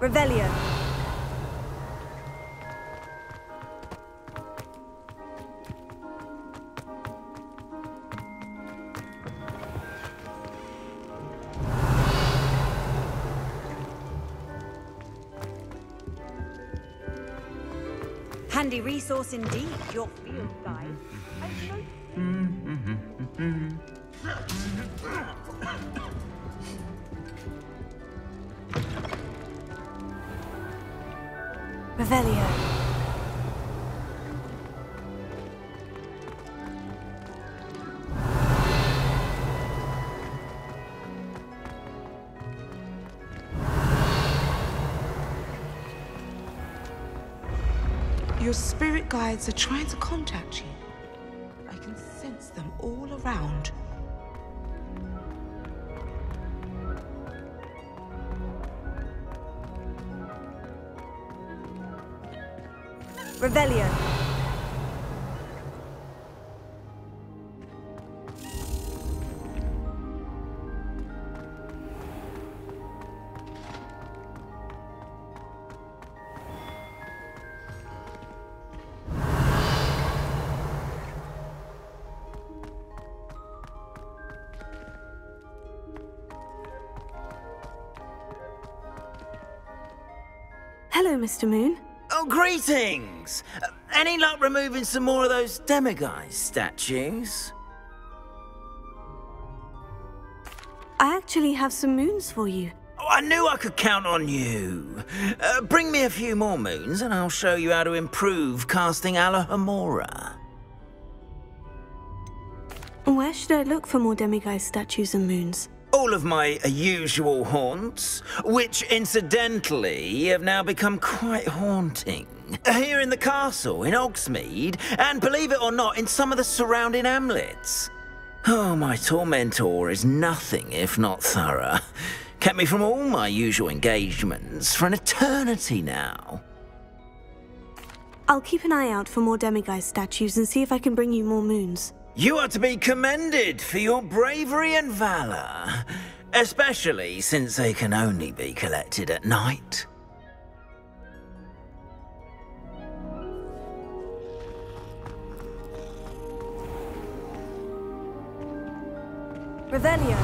Revelio. Handy resource indeed, your field guide. Revelio. Your spirit guides are trying to contact you. I can sense them all around. Revelio. Hello, Mr. Moon. Oh, greetings! Any luck removing some more of those demiguise statues? I actually have some moons for you. Oh, I knew I could count on you. Bring me a few more moons and I'll show you how to improve casting Alohomora. Where should I look for more demiguise statues and moons? All of my usual haunts, which incidentally have now become quite haunting. Here in the castle, in Hogsmeade, and believe it or not, in some of the surrounding hamlets. Oh, my tormentor is nothing if not thorough. Kept me from all my usual engagements for an eternity now. I'll keep an eye out for more demiguise statues and see if I can bring you more moons. You are to be commended for your bravery and valor, especially since they can only be collected at night. Revelio.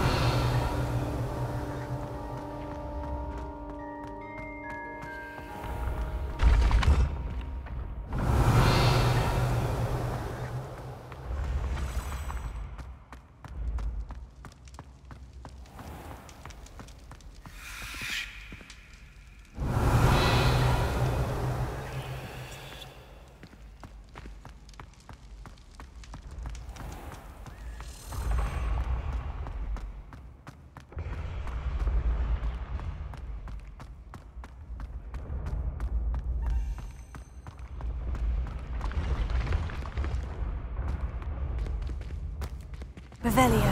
Revelio.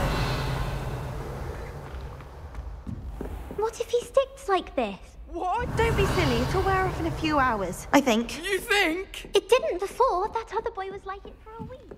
What if he sticks like this? What? Don't be silly. It'll wear off in a few hours, I think. You think? It didn't before. That other boy was like it for a week.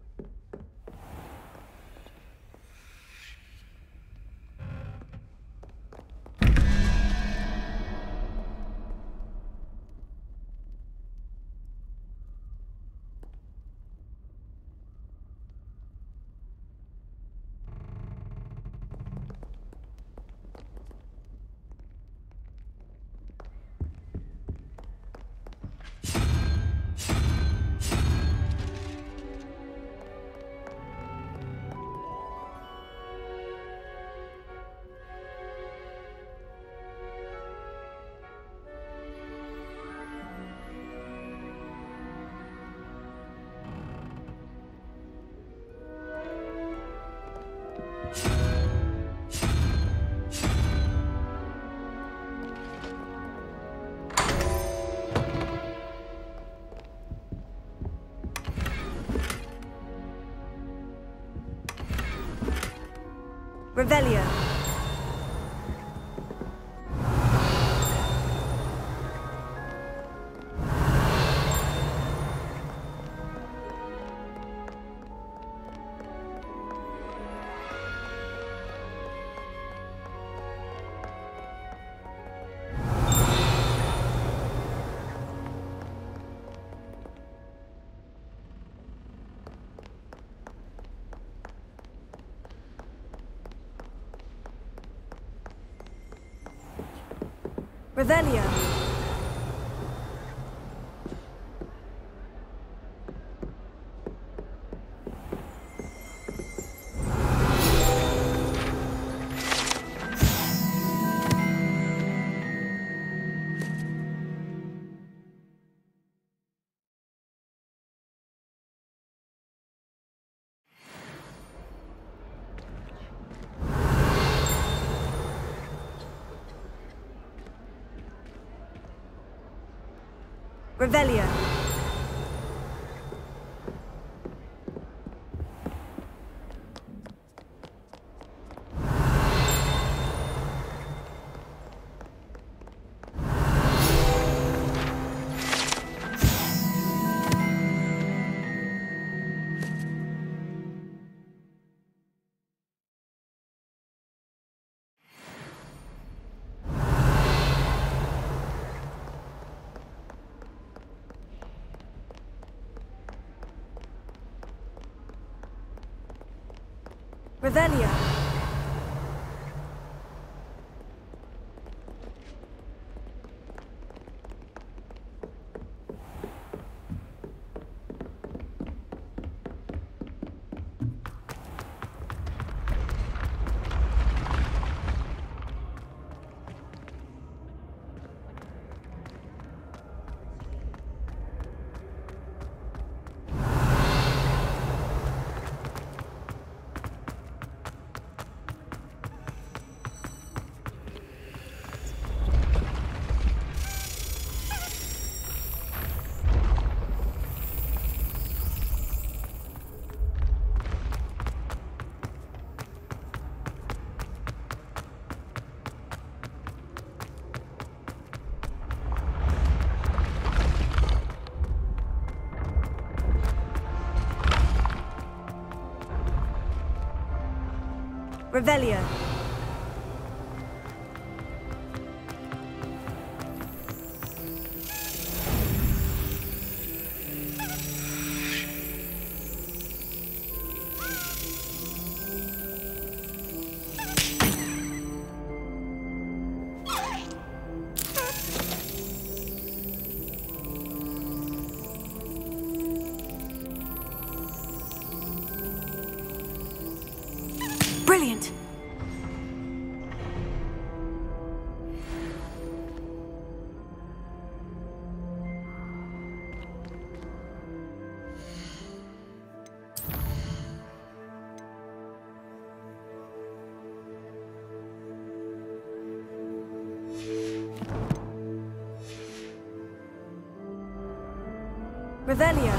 Revelio. Revelio. Revelio. Revelio. Revelio. Brilliant! Revelio.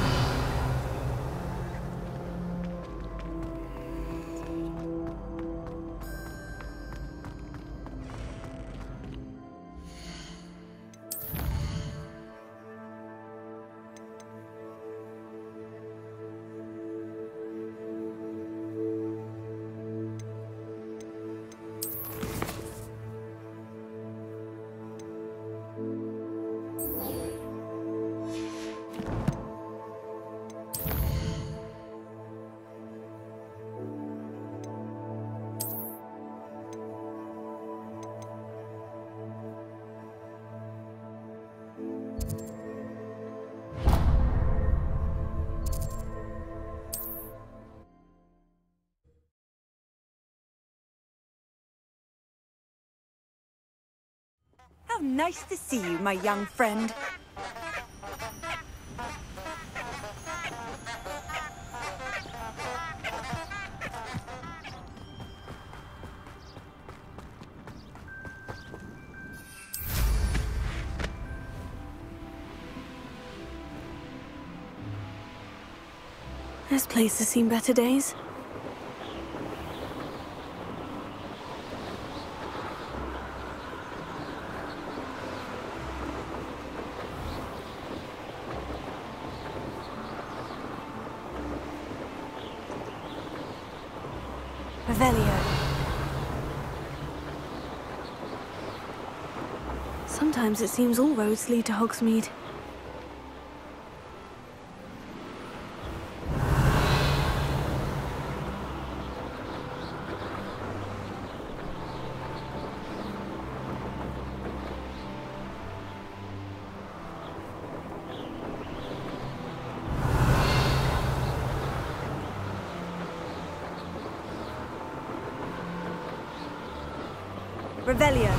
How nice to see you, my young friend. This place has seen better days. Revelio. Sometimes it seems all roads lead to Hogsmeade. Revelio.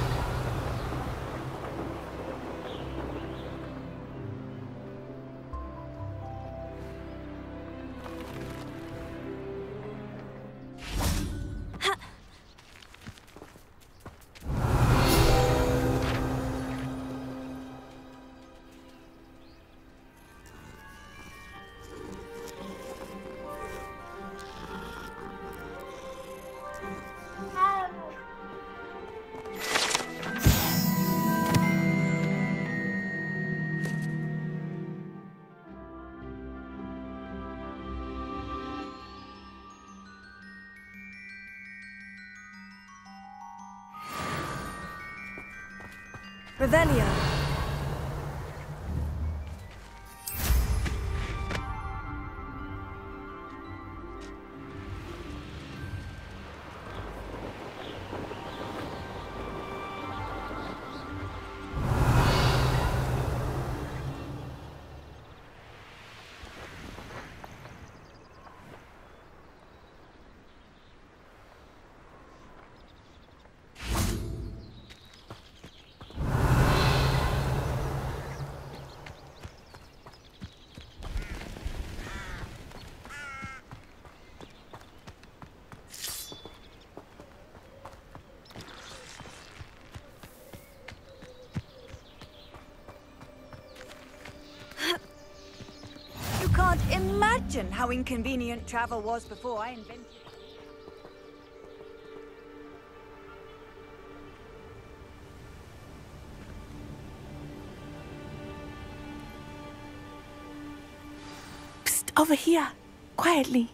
Revelio. Can't imagine how inconvenient travel was before I invented it. Psst, over here, quietly.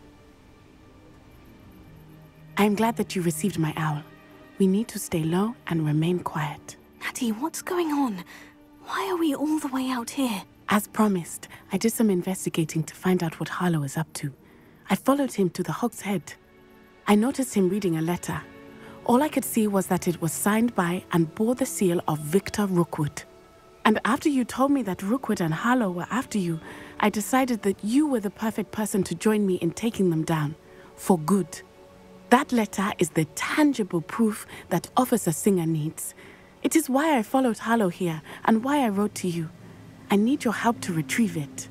I'm glad that you received my owl. We need to stay low and remain quiet. Natty, what's going on? Why are we all the way out here? As promised, I did some investigating to find out what Harlow is up to. I followed him to the Hog's Head. I noticed him reading a letter. All I could see was that it was signed by and bore the seal of Victor Rookwood. And after you told me that Rookwood and Harlow were after you, I decided that you were the perfect person to join me in taking them down. For good. That letter is the tangible proof that Officer Singer needs. It is why I followed Harlow here and why I wrote to you. I need your help to retrieve it.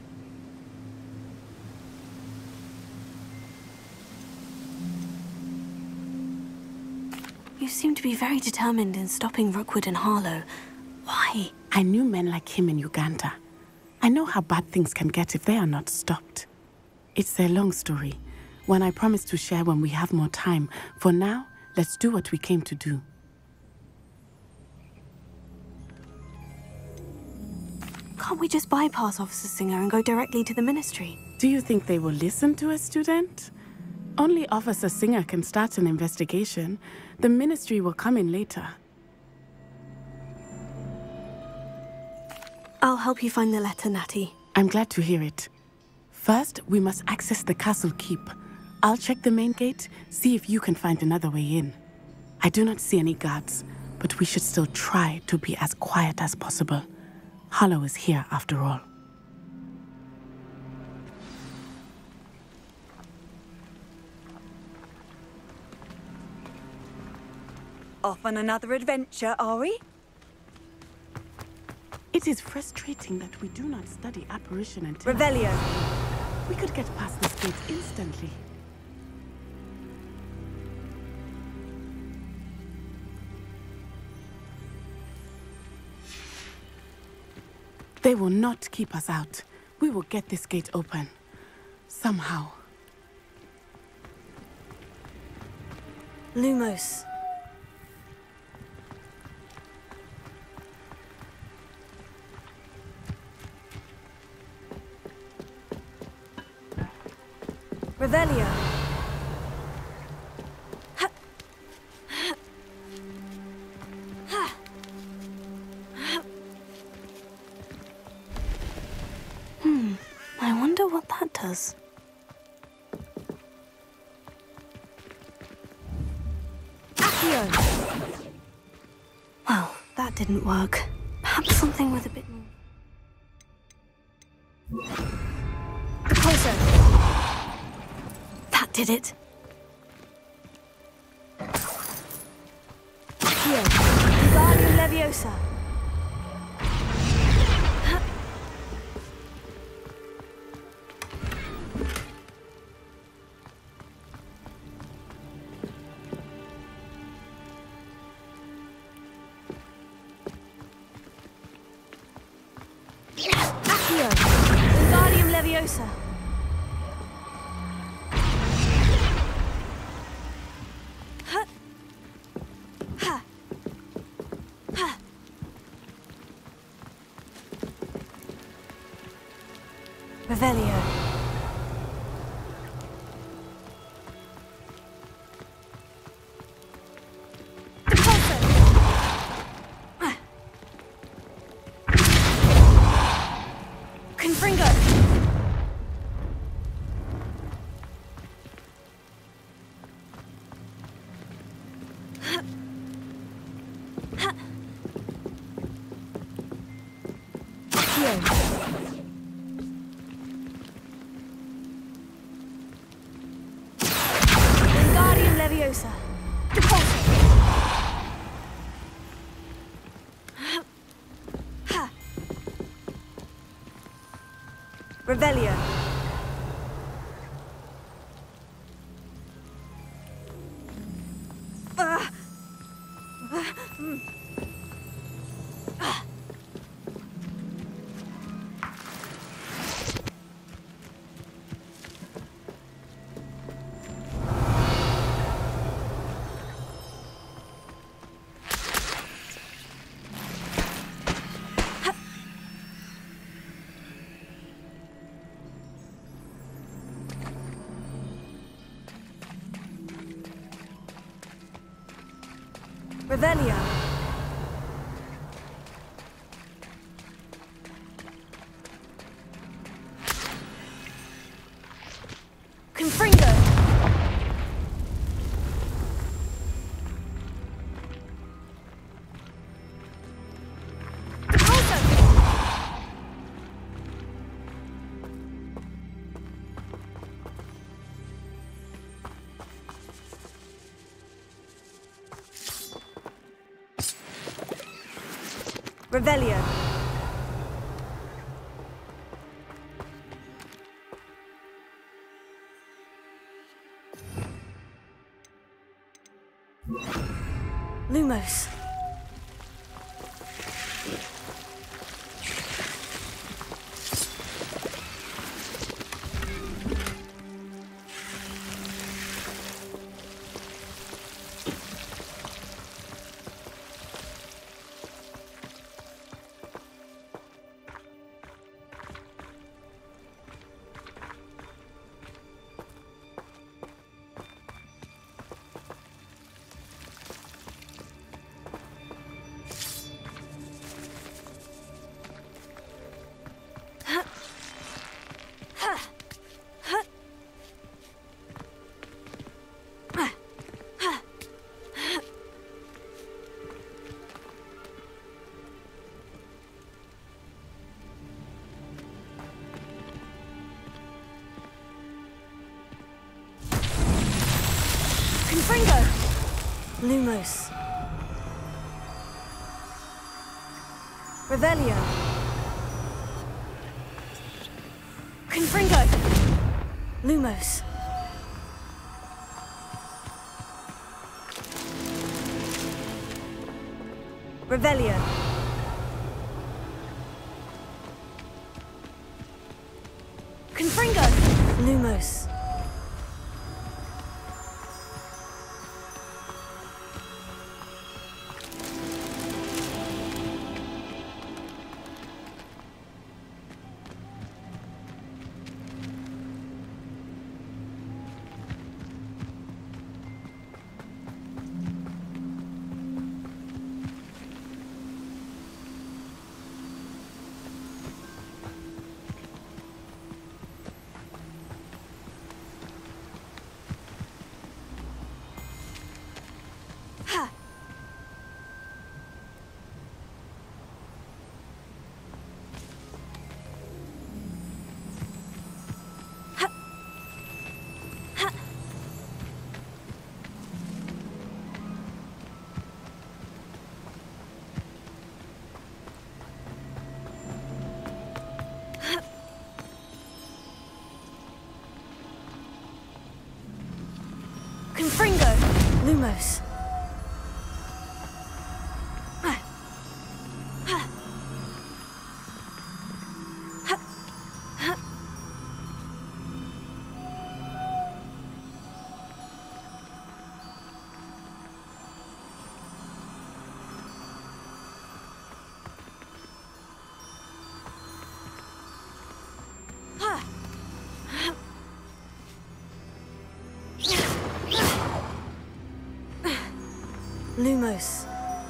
You seem to be very determined in stopping Rookwood and Harlow. Why? I knew men like him in Uganda. I know how bad things can get if they are not stopped. It's a long story, one I promise to share when we have more time. For now, let's do what we came to do. Can't we just bypass Officer Singer and go directly to the Ministry? Do you think they will listen to a student? Only Officer Singer can start an investigation. The Ministry will come in later. I'll help you find the letter, Natty. I'm glad to hear it. First, we must access the castle keep. I'll check the main gate, see if you can find another way in. I do not see any guards, but we should still try to be as quiet as possible. Harlow is here, after all. Off on another adventure, are we? It is frustrating that we do not study apparition until... Revelio. We could get past this gate instantly. They will not keep us out. We will get this gate open. Somehow. Lumos. Revelio. I wonder what that does. Accio. Well, that didn't work. Perhaps something with a bit more... Closer. That did it. Accio. Wingardium Leviosa. Accio. Wingardium Leviosa. Revelio. Repulso. Confringo. Accio. Leviosa. Repulso. Revelio. Revelio. Confringo. Repulso. Revelio. Lumos. Confringo. Lumos. Revelio. Confringo. Lumos. Revelio. Confringo. Lumos. Lumos. Lumos.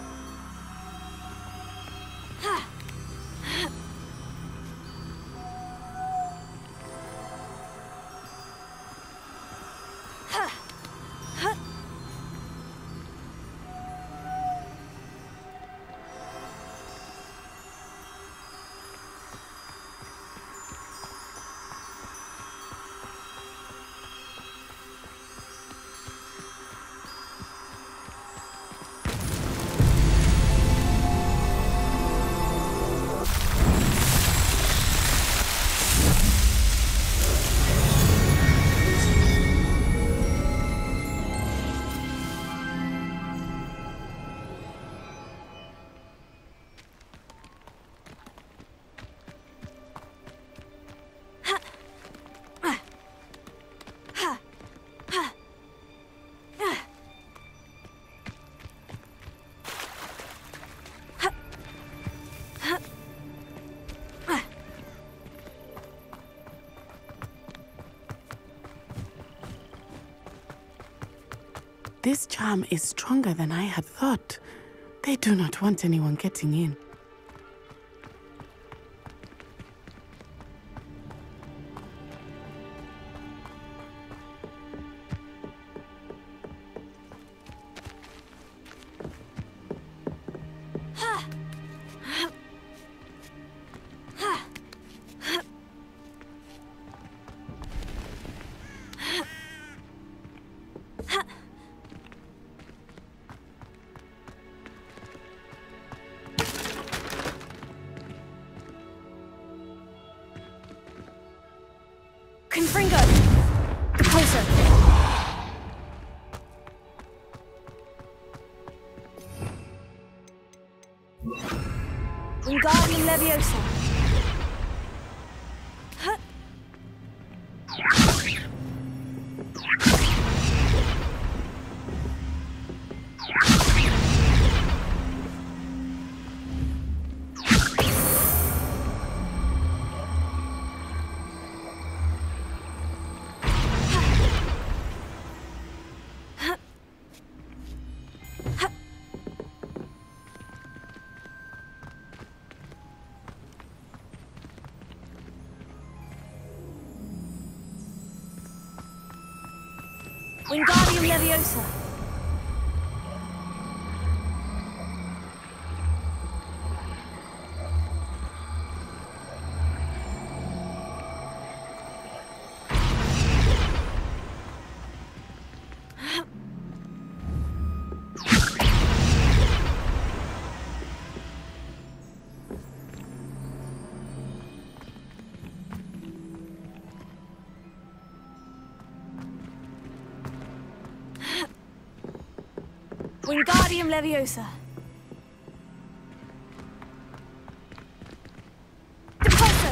This charm is stronger than I had thought. They do not want anyone getting in. Confringo! Depulso! Wingardium Leviosa! Wingardium Leviosa! Wingardium Leviosa! Depulso!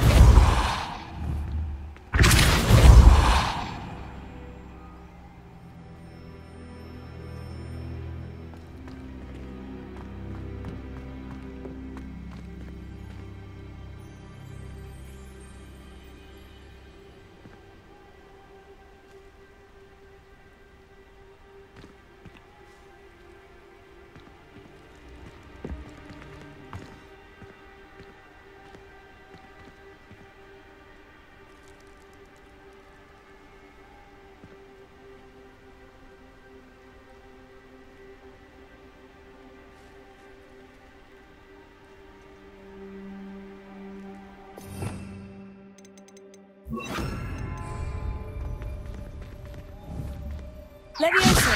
Leviosa!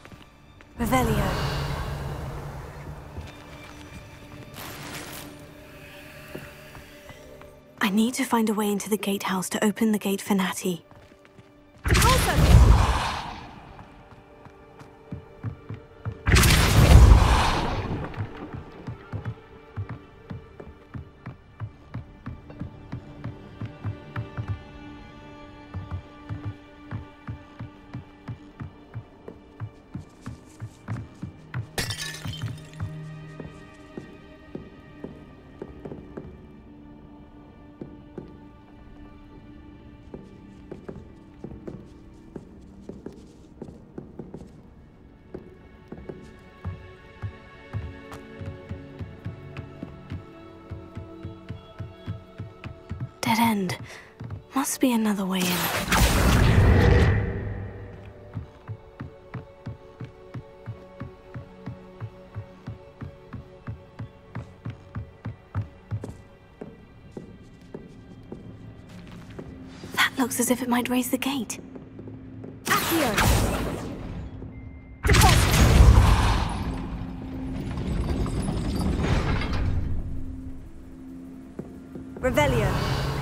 Revelio. I need to find a way into the gatehouse to open the gate for Natty. Dead end. Must be another way in. That looks as if it might raise the gate. Accio! Revelio.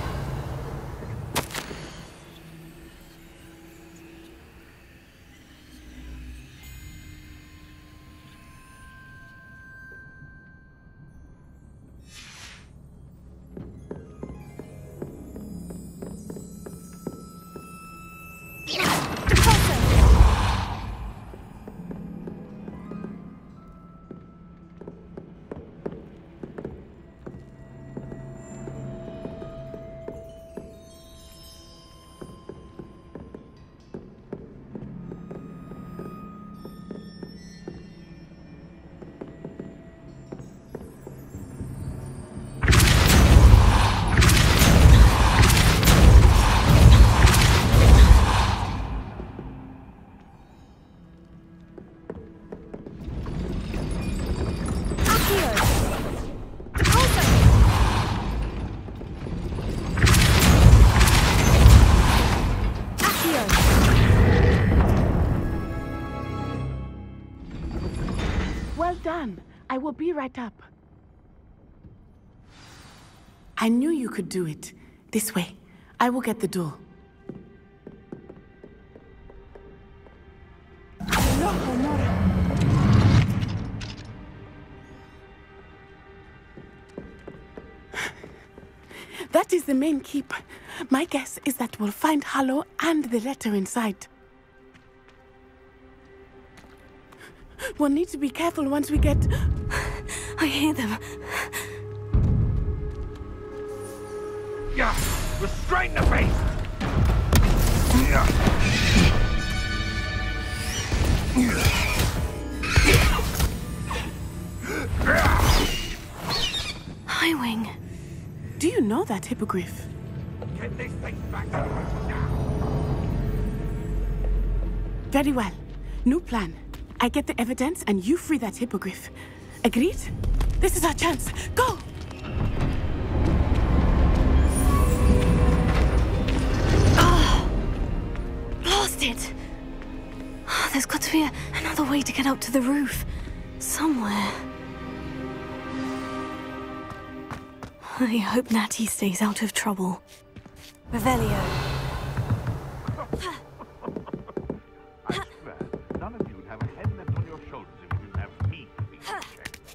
Well done. I will be right up. I knew you could do it. This way. I will get the door. That is the main keep. My guess is that we'll find Harlow and the letter inside. We'll need to be careful once we get... I hear them. Yeah, restrain the beast! Highwing. Do you know that hippogriff? Get this thing back to the now. Very well. New plan. I get the evidence and you free that hippogriff. Agreed? This is our chance. Go! Oh, blast it! Oh, there's got to be another way to get up to the roof. Somewhere. I hope Natty stays out of trouble. Revelio. I swear, none of you would have a head left on your shoulders if you didn't have me to be checked.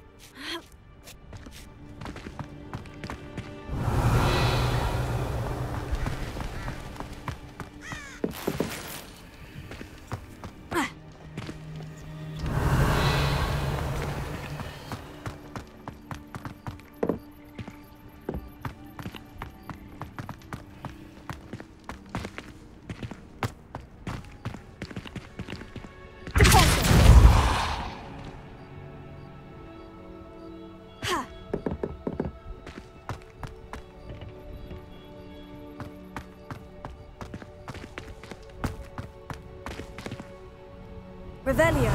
Revelio.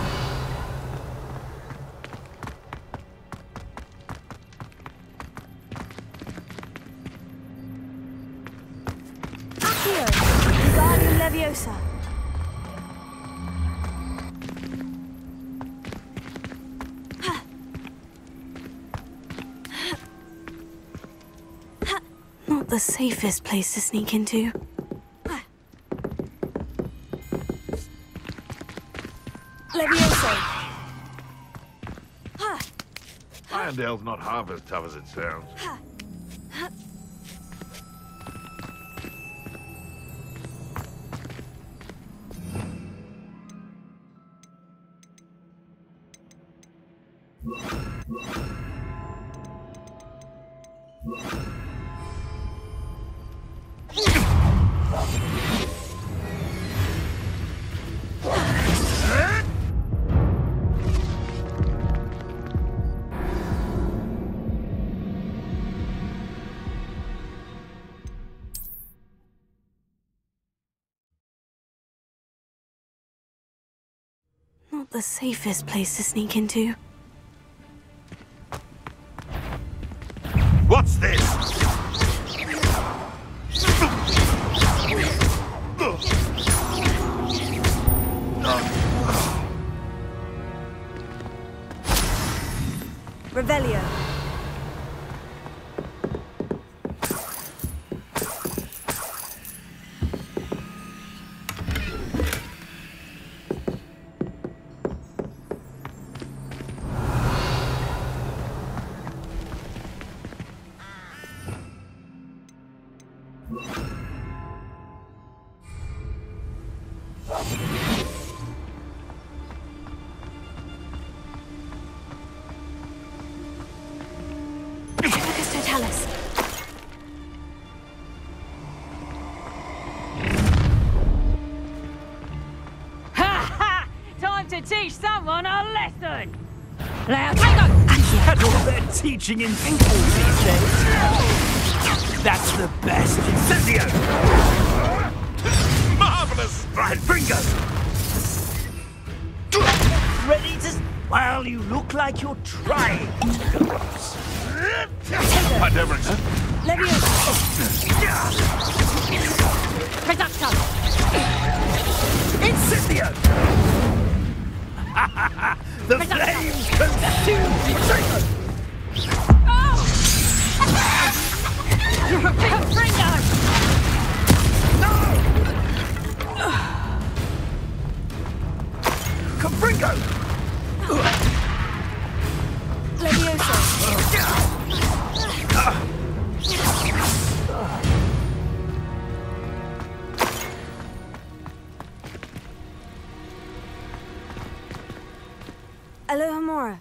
Accio. Wingardium Leviosa. Not Not the safest place to sneak into. Levioso! Irondale's not half as tough as it sounds. Not the safest place to sneak into. What's this? Revelio. Teach someone a lesson! Now, had all their teaching in schools these days. That's the best. Incendio! Marvelous! Right, Fringo! Ready to... Well, you look like you're trying to go across. My deference. Levioso. Reducto! Incendio! The flames consume the Oh! You're a big Fringo! No! Confringo! Levioso. Alohomora.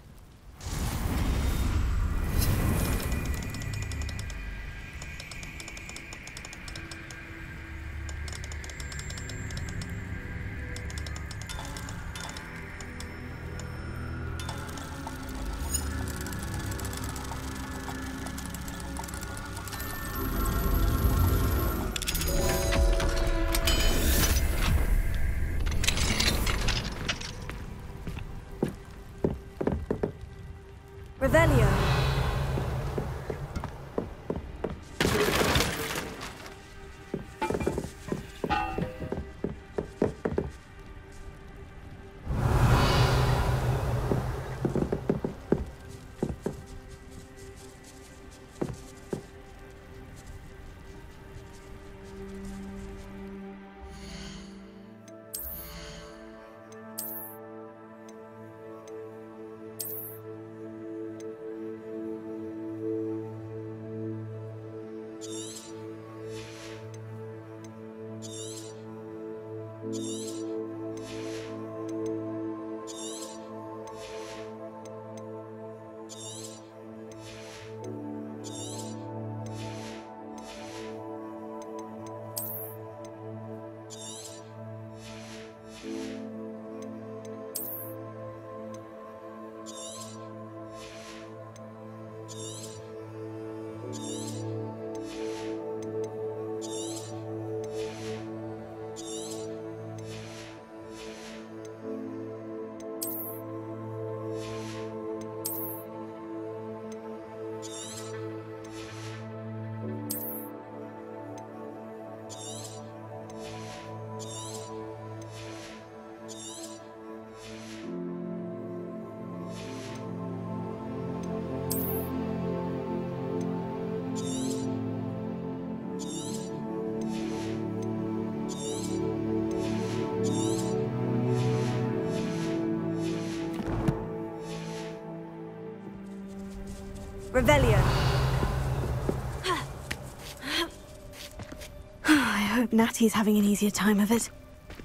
Revelio. Revelio. I hope Natty's having an easier time of it.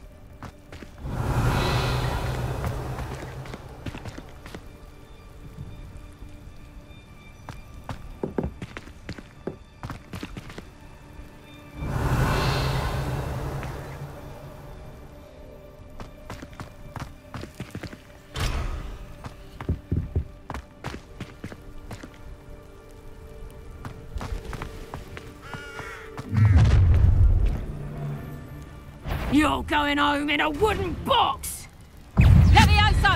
You're going home in a wooden box! Levioso!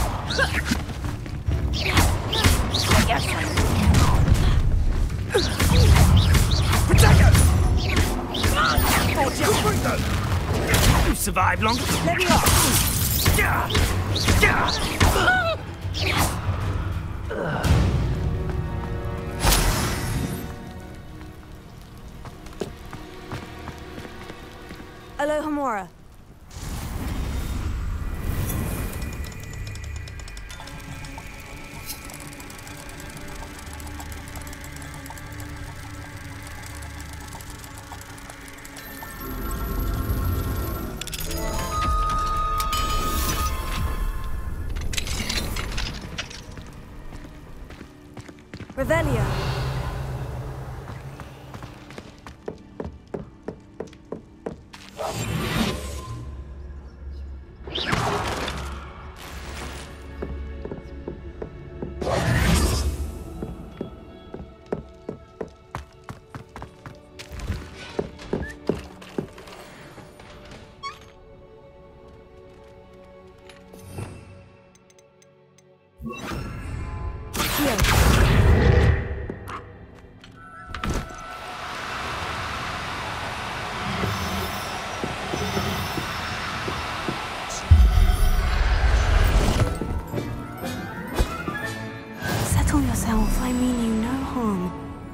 Protego! You survived longer. Alohomora. Revelio. Settle yourself. I mean you no harm.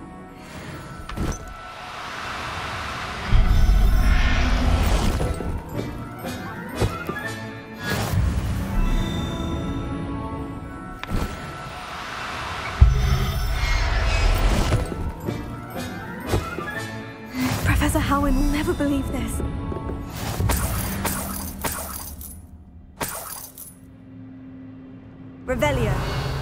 Professor Howin will never believe this. Revelio.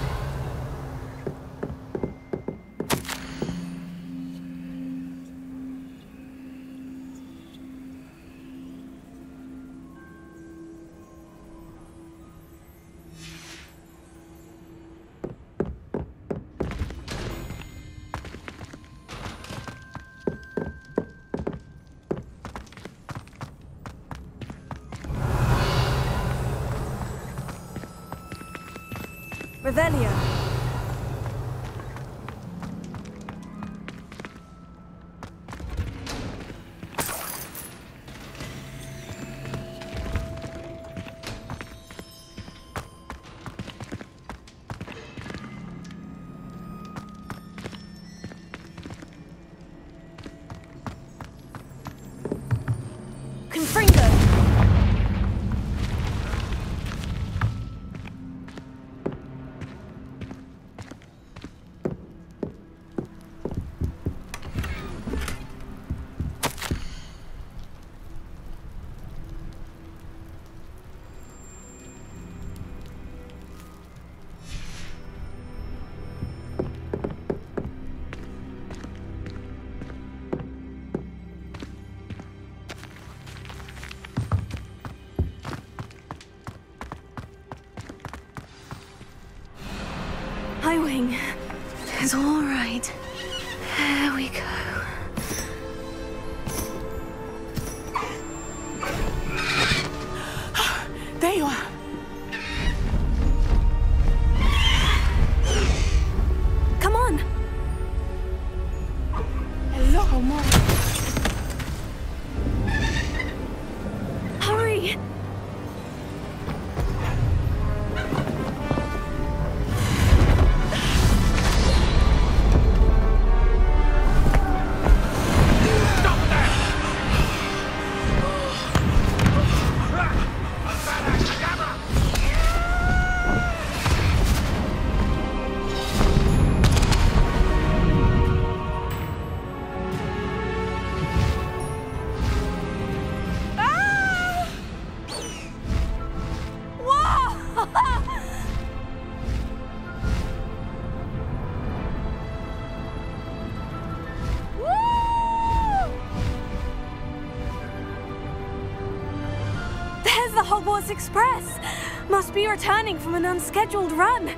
Revelio. Confringo. Highwing. It's all right. There we go. There you are. Come on. Hello, Mom. Hurry. Hogwarts Express! Must be returning from an unscheduled run.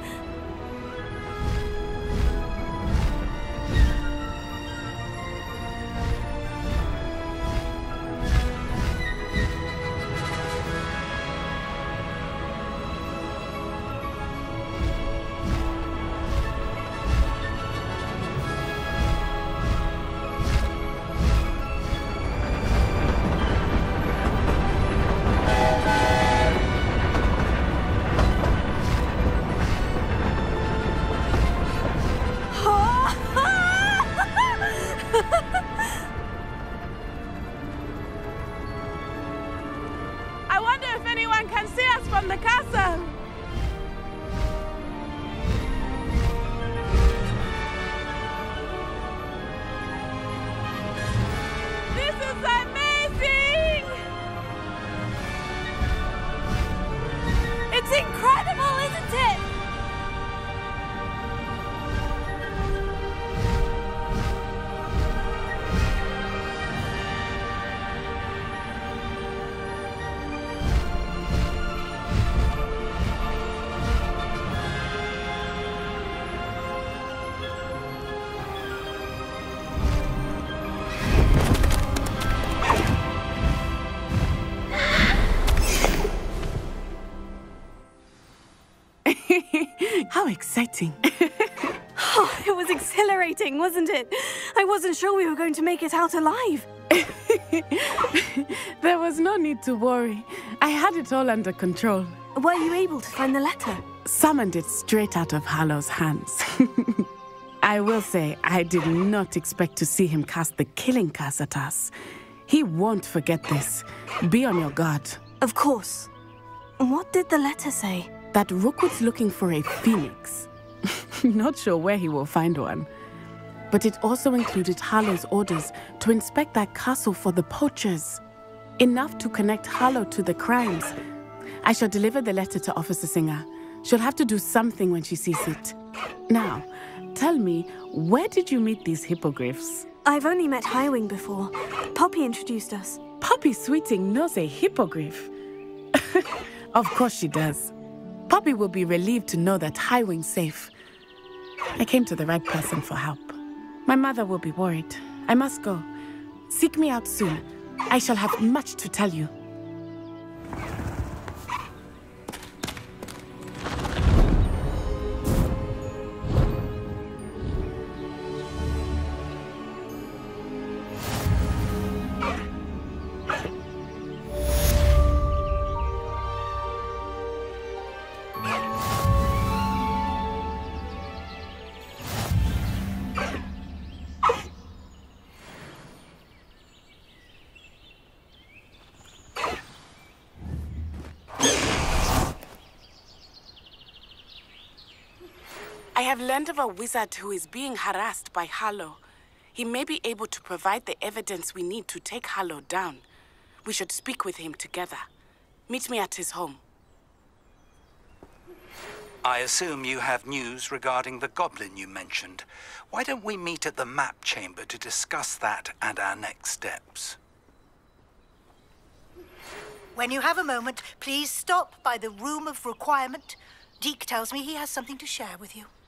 I wonder if anyone can see us from the castle. This is amazing! It's incredible, isn't it? How exciting. Oh, it was exhilarating, wasn't it? I wasn't sure we were going to make it out alive. There was no need to worry. I had it all under control. Were you able to find the letter? Summoned it straight out of Hallow's hands. I will say, I did not expect to see him cast the killing curse at us. He won't forget this. Be on your guard. Of course. What did the letter say? That Rookwood's looking for a phoenix. Not sure where he will find one. But it also included Hallow's orders to inspect that castle for the poachers. Enough to connect Hallow to the crimes. I shall deliver the letter to Officer Singer. She'll have to do something when she sees it. Now, tell me, where did you meet these hippogriffs? I've only met Highwing before. Poppy introduced us. Poppy Sweeting knows a hippogriff. Of course she does. Poppy will be relieved to know that Highwing's safe. I came to the right person for help. My mother will be worried. I must go. Seek me out soon. I shall have much to tell you. I have learned of a wizard who is being harassed by Hallow. He may be able to provide the evidence we need to take Hallow down. We should speak with him together. Meet me at his home. I assume you have news regarding the goblin you mentioned. Why don't we meet at the map chamber to discuss that and our next steps? When you have a moment, please stop by the Room of Requirement. Deke tells me he has something to share with you.